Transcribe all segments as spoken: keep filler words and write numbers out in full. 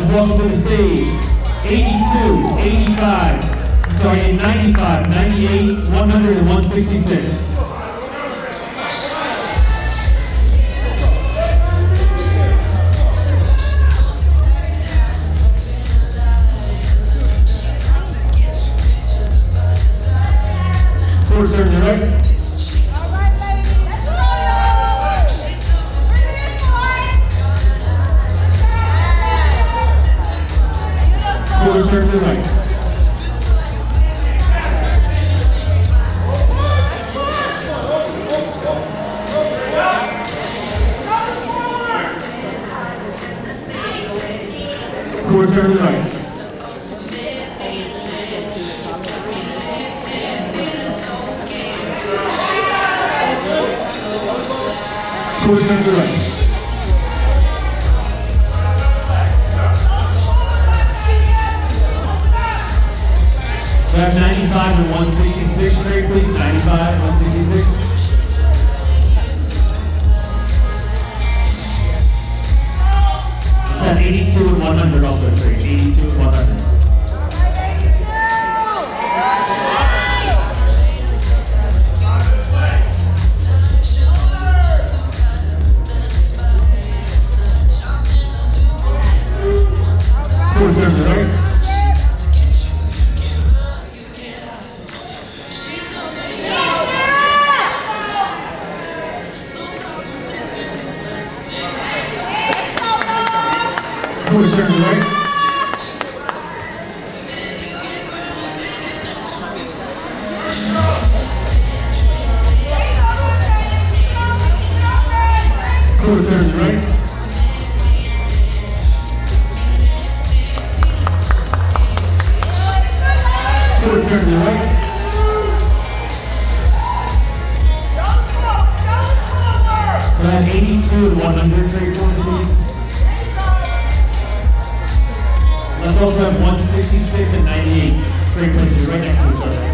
welcome to the stage, eighty-two, eighty-five, sorry, ninety-five, ninety-eight, one hundred, and one sixty-six. Forward serve to the right. Forward serve to the right. Forward serve to the right. Forward serve to the right. Grab ninety-five and one sixty-six straight, please. ninety-five, one sixty-six. It's at eighty-two and one hundred also straight. eighty-two and one hundred. Forward serve to the right. Forward serve to the right. Forward serve to the right. Forward serve to the right. So at eighty-two and one hundred, trade forward, please. Let's also have one sixty-six and ninety-eight. Great places right next to each other.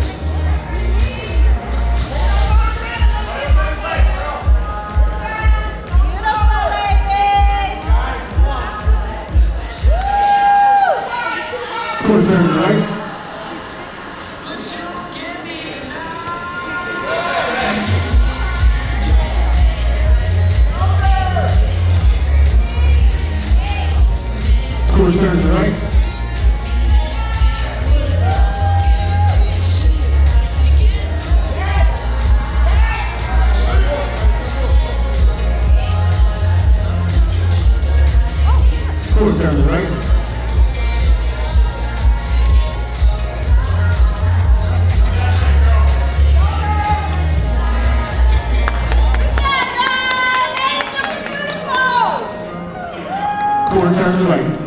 Forward serve to the right. Forward serve to the right. Forward serve to the right. Forward serve to the right.